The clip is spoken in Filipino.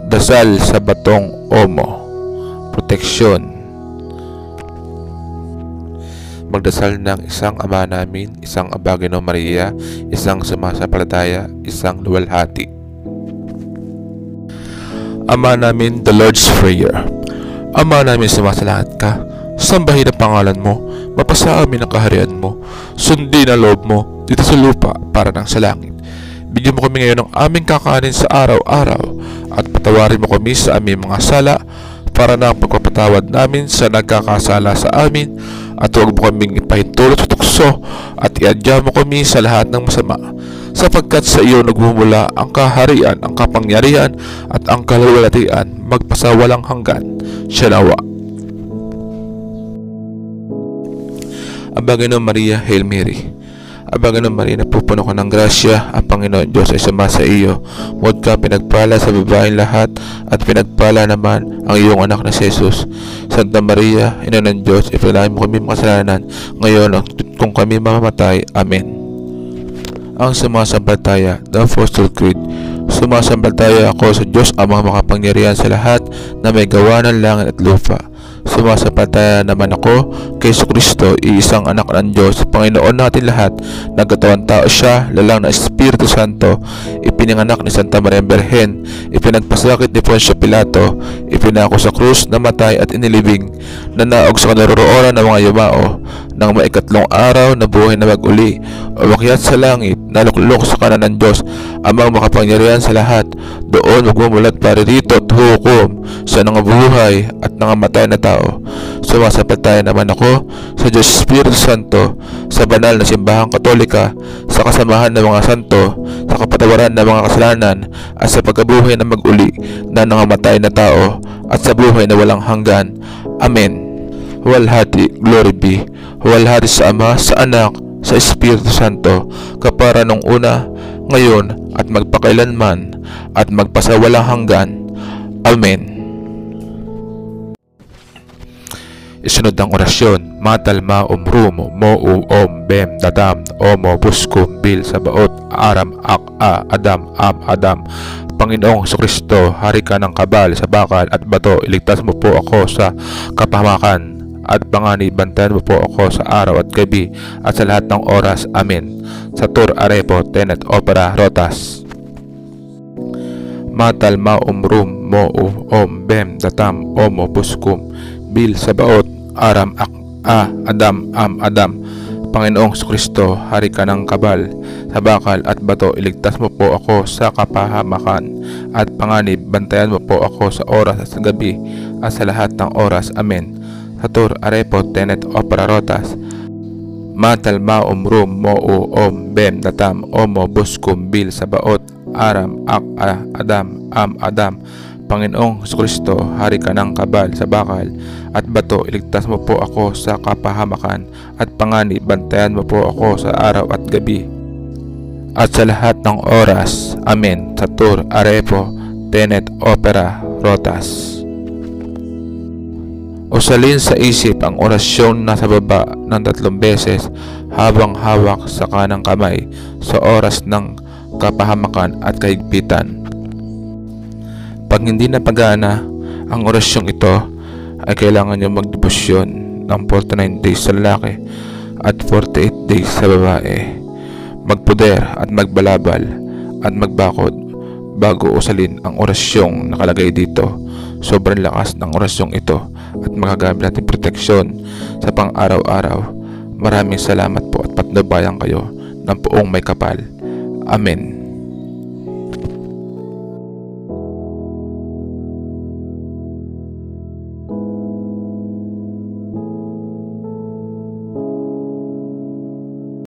Dasal sa batong Omo. Proteksyon. Magdasal ng isang Ama namin, isang Aba Ginoo Maria, isang sumasampalataya, isang luwalhati. Ama namin, the Lord's Prayer. Ama namin, sumasalangit ka, sambahin ang pangalan mo, mapasa amin ang kaharian mo, sundin ang loob mo dito sa lupa para ng sa langit. Bigyan mo kami ngayon ng aming kakanin sa araw-araw at patawarin mo kami sa aming mga sala para na ang pagpapatawad namin sa nagkakasala sa amin, at huwag mo kaming ipahintulot sa tukso at iadya mo kami sa lahat ng masama, sapagkat sa iyo nagmumula ang kaharian, ang kapangyarihan at ang kaluwalhatian magpasawalang hanggan. Siya nawa. Aba Ginoo Maria, Hail Mary. Aba Ginoo Maria, napupuno ka ng grasya, ang Panginoon Diyos ay sama sa iyo. Huwag ka pinagpala sa babaeng lahat, at pinagpala naman ang iyong anak na si Jesus. Santa Maria, Ina ng Diyos, ipinalangin mo kami makasalanan, ngayon kung kami mamamatay. Amen. Ang sumasampalataya, the Apostle Creed. Sumasampalataya ako sa Diyos Amang makapangyarihan sa lahat, na may gawa ng langit at lupa. Sumasampalataya naman ako kay Jesucristo, iisang anak ng Diyos, Panginoon natin lahat. Nagkatawang tao siya, lalang na Espiritu Santo, ipinanganak ni Santa Maria Berhen, ipinagpasakit ni Poncio Pilato, ipinako sa krus, namatay at inilibing, nanaog sa kanaroroonan ng mga yumao, nang maikatlong araw na buhay na mag-uli, umakyat sa langit, naluklok sa kanan ng Diyos Amang makapangyarihan sa lahat. Doon magmumulat paririto at hukom sa nangabuhay at nangamatay na tao. Sumasampalataya naman ako sa Diyos Espiritu Santo, sa banal na simbahang katolika, sa kasamahan ng mga santo, sa kapatawaran ng mga kasalanan, at sa pagkabuhay na mag-uli na nangamatay na tao, at sa buhay na walang hanggan. Amen. Huwalhati, glory be. Huwalhati sa Ama, sa Anak, sa Espiritu Santo, kapara nung una, ngayon, at magpakailanman, at magpasawalang hanggan. Amen. Isunod ang orasyon. Matalma umrumo mo bem dadam omo buskum bil sabaot aram ak adam adam. Panginoong Jesucristo, hari ka ng kabal sa bakal at bato, iligtas mo po ako sa kapahamakan at panganib, bantayan mo po ako sa araw at gabi at sa lahat ng oras. Amen. Satur arepo tenet opera rotas. Matalma umrum mo bem datam omo buskum bil sabaot aram ak adam adam. Panginoong Jesucristo, hari ka ng kabal sa bakal at bato, iligtas mo po ako sa kapahamakan at panganib, bantayan mo po ako sa oras at sa gabi at sa lahat ng oras. Amen. Satur arepo tenet opera rotas. Matalma umrum mo bem datam omo buskum bil sabaot aram ak adam adam. Panginoong Jesucristo, hari ka ng kabal sa bakal at bato, iligtas mo po ako sa kapahamakan at panganib, bantayan mo po ako sa araw at gabi at sa lahat ng oras. Amen. Satur arepo tenet opera rotas. Usalin sa isip ang orasyon na sa baba ng 3 beses habang hawak sa kanang kamay sa oras ng kapahamakan at kahigpitan. Pag hindi napagana ang orasyong ito, ay kailangan nyo magdebosyon ng 49 days sa lalaki at 48 days sa babae. Magpuder at magbalabal at magbakod bago usalin ang orasyong nakalagay dito. Sobrang lakas ng orasyong ito at magagamit natin proteksyon sa pang-araw-araw. Maraming salamat po at patnubayan kayo ng Poong May Kapal. Amen.